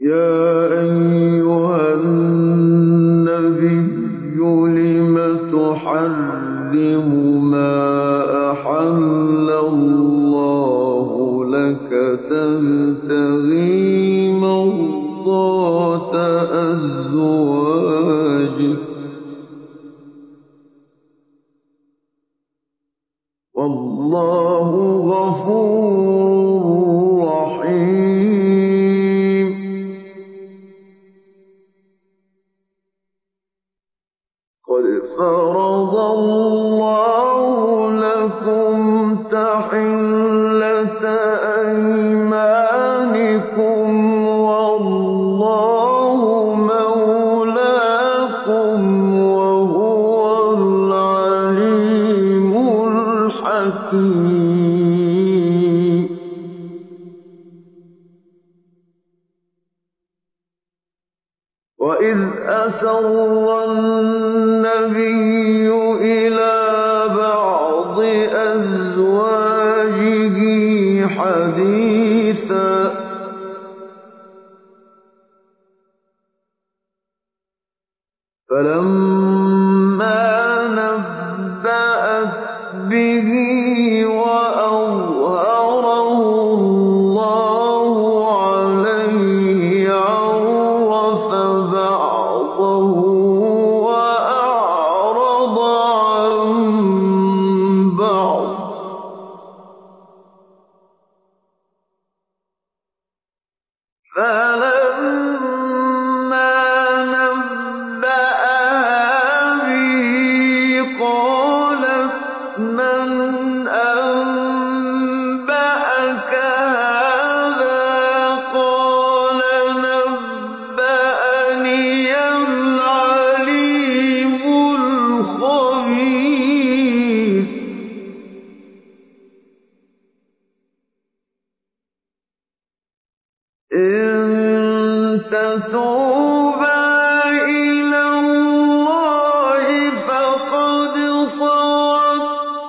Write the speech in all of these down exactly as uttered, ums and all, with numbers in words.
يَا أَيُّهَا النَّبِيُّ لِمَ تُحَرِّمُ مَا أَحَلَّ اللَّهُ لَكَ تَبْتَغِي مَرْضَاتَ أَزْوَاجِكَ ۚ وَاللَّهُ غَفُورٌ رَّحِيمٌ. قَدْ فَرَضَ اللَّهُ لَكُمْ تَحِلَّةَ أَيْمَانِكُمْ ۖ وَاللَّهُ مَوْلَاكُمْ ۖ وَهُوَ الْعَلِيمُ الْحَكِيمُ. وَإِذْ أَسَرَّ النَّبِيُّ إِلَىٰ بَعْضِ أَزْوَاجِهِ حَدِيثًا فَلَمَّا نَبَّأَتْ بِهِ وَأَظْهَرَهُ اللَّهُ عَلَيْهِ عَرَّفَ بَعْضَهُ وَأَعْرَضَ عَن بَعْضٍ ۖ فَلَمَّا نَبَّأَهَا بِهِ قَالَتْ مَنْ أَنبَأَكَ هَٰذَا ۖ قَالَ نَبَّأَنِيَ الْعَلِيمُ الْخَبِيرُ. إِن تَتُوبَا إِلَى اللَّهِ فَقَدْ صَغَتْ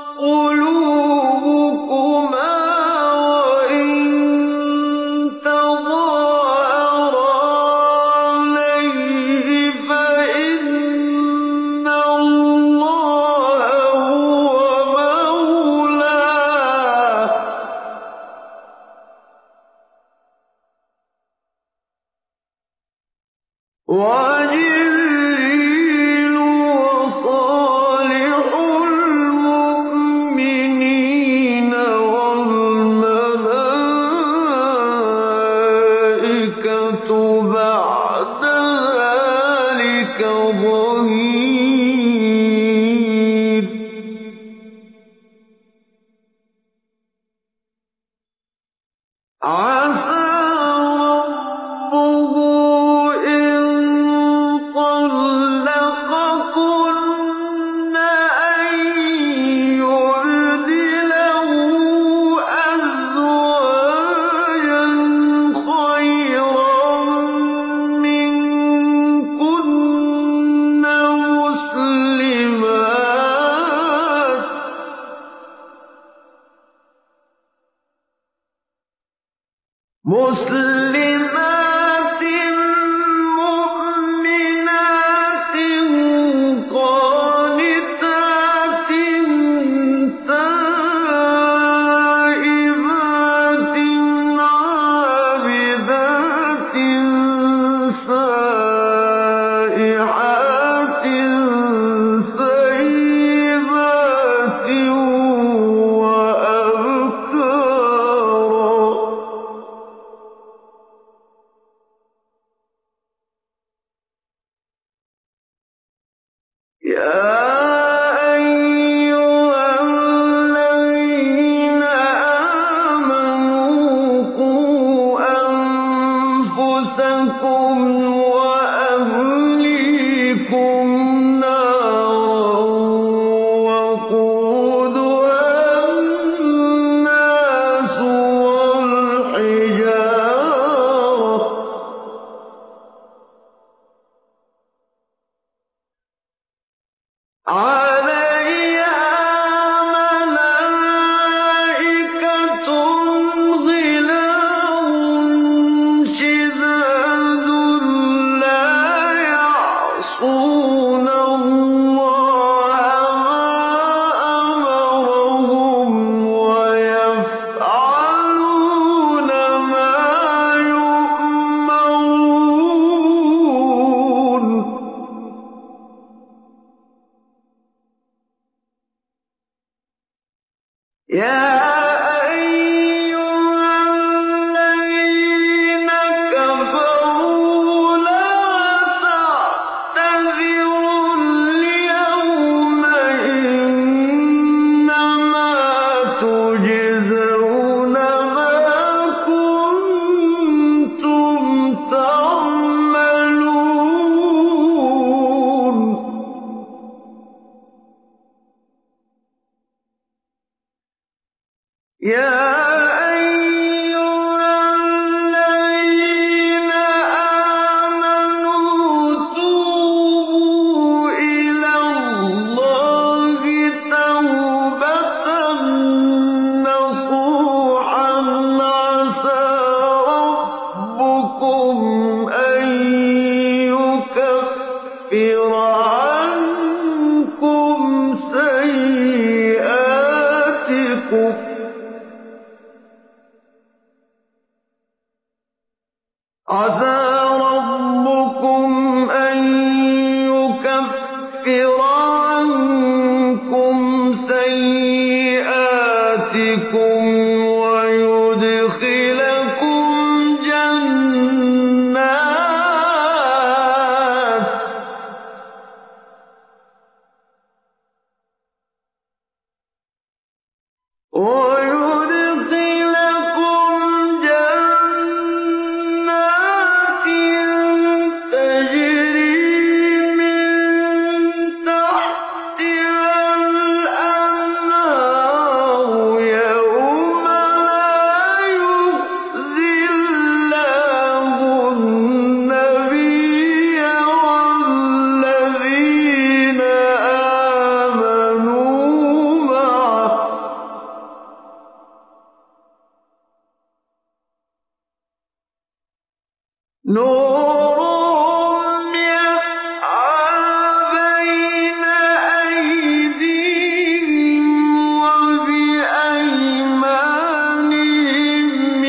قُلُوبُكُمَا ۖ وَإِن تَظَاهَرَا عَلَيْهِ فَإِنَّ اللَّهَ هُوَ مَوْلَاهُ ۖ وَجِبْرِيلُ وَصَالِحُ الْمُؤْمِنِينَ وَالْمَلَائِكَةُ بَعْدَ ذَٰلِكَ ظَهِيرٌ. عَسَىٰ رَبُّهُ إِن طَلَّقَكُنَّ أَن يُبْدِلَهُ أَزْوَاجًا خَيْرًا مِّنكُنَّ مُسْلِمَاتٍ مُسْلِمَاتٍ مُّؤْمِنَاتٍ قَانِتَاتٍ تَائِبَاتٍ عَابِدَاتٍ سَائِحَاتٍ ثَيِّبَاتٍ وَأَبْكَارًا. يَا أَيُّهَا الَّذِينَ آمَنُوا قُوا أَنفُسَكُمْ وَأَهْلِيكُمْ نَارًا وَقُودُهَا النَّاسُ وَالْحِجَارَةُ ۖ عَلَيْهَا مَلَائِكَةٌ غِلَاظٌ شِدَادٌ عَسَىٰ رَبُّكُمْ أَن يُكَفِّرَ عَنكُمْ سَيِّئَاتِكُمْ وَيُدْخِلَكُمْ جَنَّاتٍ تَجْرِي مِن تَحْتِهَا الْأَنْهَارُ يَوْمَ لَا يُخْزِي اللَّهُ النَّبِيَّ وَالَّذِينَ آمَنُوا مَعَهُ ۖ نُورُهُمْ يَسْعَىٰ بَيْنَ أَيْدِيهِمْ وَبِأَيْمَانِهِمْ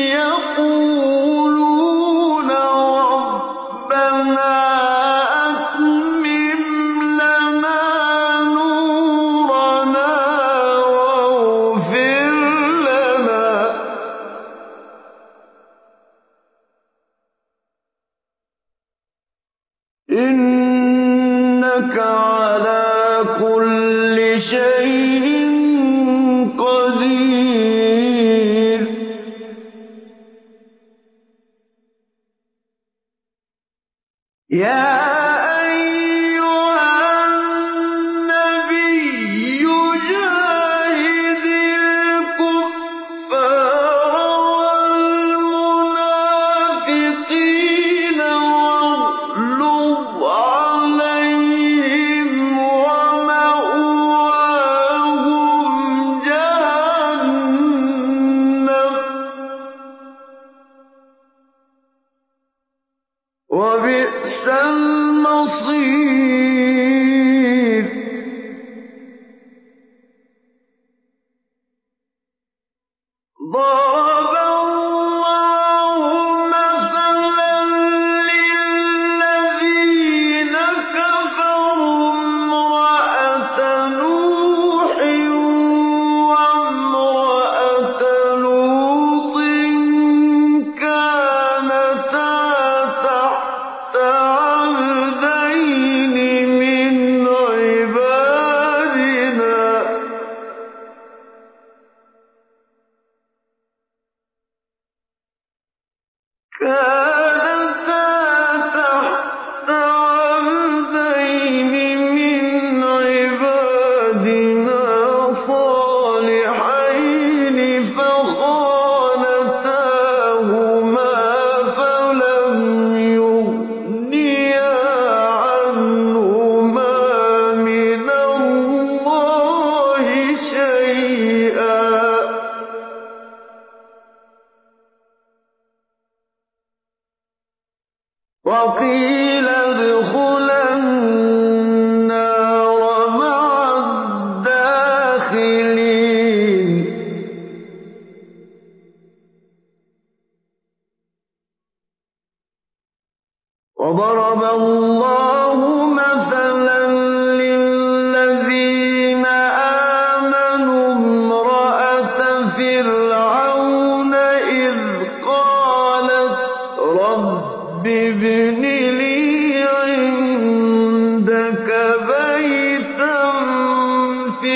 يَقُولُونَ رَبَّنَا أَتْمِمْ لَنَا نُورَنَا وَاغْفِرْ لَنَا إِنَّكَ عَلَىٰ كُلِّ شَيْءٍ قَدِيرٌ يَا أَيُّهَا النَّبِيُّ جَاهِدِ الْكُفَّارَ وَالْمُنَافِقِينَ وَاغْلُظْ عَلَيْهِمْ وَمَأْوَاهُمْ جَهَنَّمُ وَبِئْسَ الْمَصِيرُ ضَرَبَ اللَّهُ مَثَلًا لِّلَّذِينَ كَفَرُوا امْرَأَتَ نُوحٍ وَامْرَأَتَ لُوطٍ كَانَتَا تَحْتَ عَبْدَيْنِ مِنْ عِبَادِنَا كَانَتَا تَحْتَ عَبْدَيْنِ مِنْ عِبَادِنَا صَالِحَيْنِ فَخَانَتَاهُمَا فَلَمْ يُغْنِيَا عَنْهُمَا مِنَ اللَّهِ شَيْئًا وَقِيلَ ادْخُلَا النَّارَ مَعَ الدَّاخِلِينَ وَضَرَبَ اللَّهُ مَثَلًا لِّلَّذِينَ آمَنُوا امْرَأَتَ فِرْعَوْنَ إِذْ قَالَتْ رَبِّ ابْنِ لِي عِندَكَ بَيْتًا فِي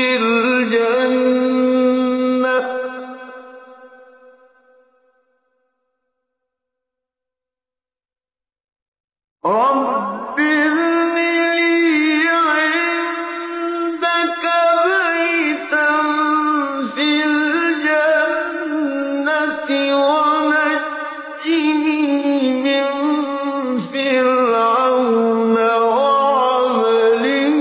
الْجَنَّةِ رَبِّ ابْنِ لِي عِندَكَ بَيْتًا فِي الْجَنَّةِ وَنَجِّنِي مِن فِرْعَوْنَ وَعَمَلِهِ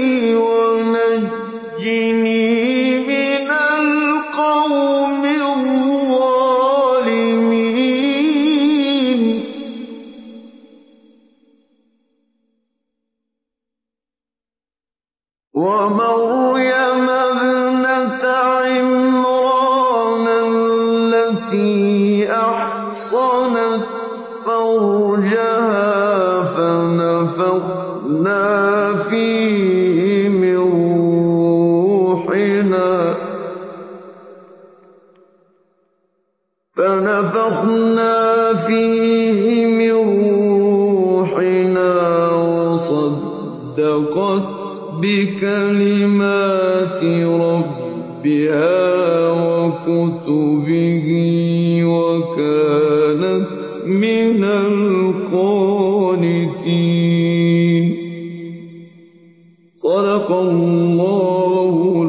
وَنَجِّنِي مِنَ الْقَوْمِ الظَّالِمِينَ وَمَرْيَمَ ابْنَتَ عِمْرَانَ الَّتِي أَحْصَنَتْ فَرْجَهَا زوجها فنفخنا فيه من روحنا فنفخنا فيه من روحنا وصدقت بكلمات ربها وكتبه وكانت من القانتين. صدق الله